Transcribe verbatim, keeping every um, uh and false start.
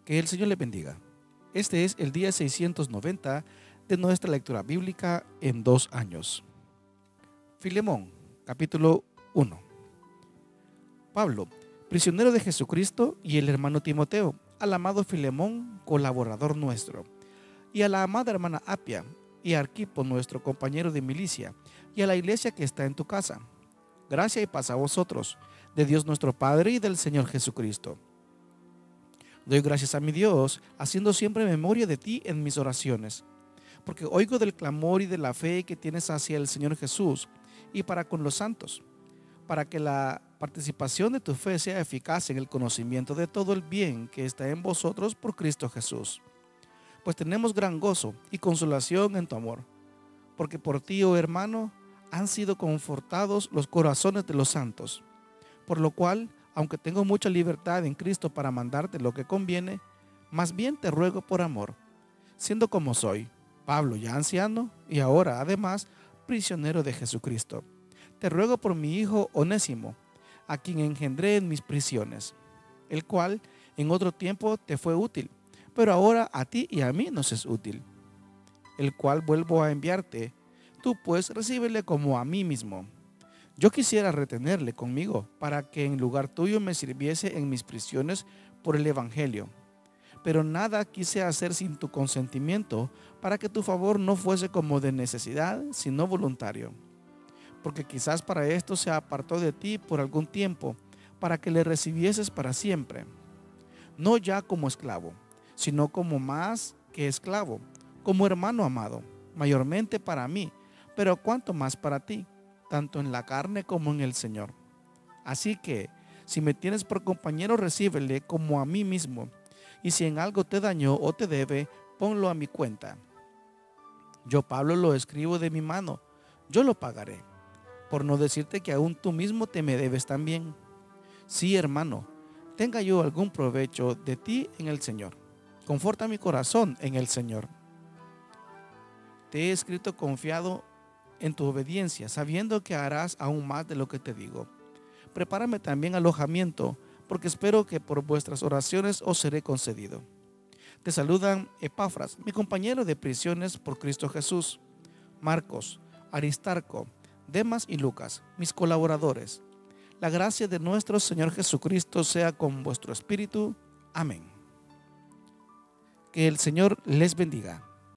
Que el Señor les bendiga. Este es el día seiscientos noventa de nuestra lectura bíblica en dos años. Filemón, capítulo uno. Pablo, prisionero de Jesucristo, y el hermano Timoteo, al amado Filemón, colaborador nuestro, y a la amada hermana Apia, y a Arquipo, nuestro compañero de milicia, y a la iglesia que está en tu casa. Gracia y paz a vosotros, de Dios nuestro Padre y del Señor Jesucristo. Doy gracias a mi Dios, haciendo siempre memoria de ti en mis oraciones, porque oigo del clamor y de la fe que tienes hacia el Señor Jesús y para con los santos, para que la participación de tu fe sea eficaz en el conocimiento de todo el bien que está en vosotros por Cristo Jesús. Pues tenemos gran gozo y consolación en tu amor, porque por ti, oh hermano, han sido confortados los corazones de los santos, por lo cual, aunque tengo mucha libertad en Cristo para mandarte lo que conviene, más bien te ruego por amor, siendo como soy, Pablo ya anciano y ahora además prisionero de Jesucristo. Te ruego por mi hijo Onésimo, a quien engendré en mis prisiones, el cual en otro tiempo te fue útil, pero ahora a ti y a mí nos es útil, el cual vuelvo a enviarte. Tú pues recíbele como a mí mismo. Yo quisiera retenerle conmigo para que en lugar tuyo me sirviese en mis prisiones por el Evangelio. Pero nada quise hacer sin tu consentimiento, para que tu favor no fuese como de necesidad, sino voluntario. Porque quizás para esto se apartó de ti por algún tiempo, para que le recibieses para siempre. No ya como esclavo, sino como más que esclavo, como hermano amado, mayormente para mí, pero cuanto más para ti, tanto en la carne como en el Señor. Así que, si me tienes por compañero, recíbele como a mí mismo, y si en algo te dañó o te debe, ponlo a mi cuenta. Yo, Pablo, lo escribo de mi mano, yo lo pagaré, por no decirte que aún tú mismo te me debes también. Sí, hermano, tenga yo algún provecho de ti en el Señor. Conforta mi corazón en el Señor. Te he escrito confiado en tu obediencia, sabiendo que harás aún más de lo que te digo. Prepárame también alojamiento, porque espero que por vuestras oraciones os seré concedido. Te saludan Epafras, mi compañero de prisiones por Cristo Jesús, Marcos, Aristarco, Demas y Lucas, mis colaboradores. La gracia de nuestro Señor Jesucristo sea con vuestro espíritu. Amén. Que el Señor les bendiga.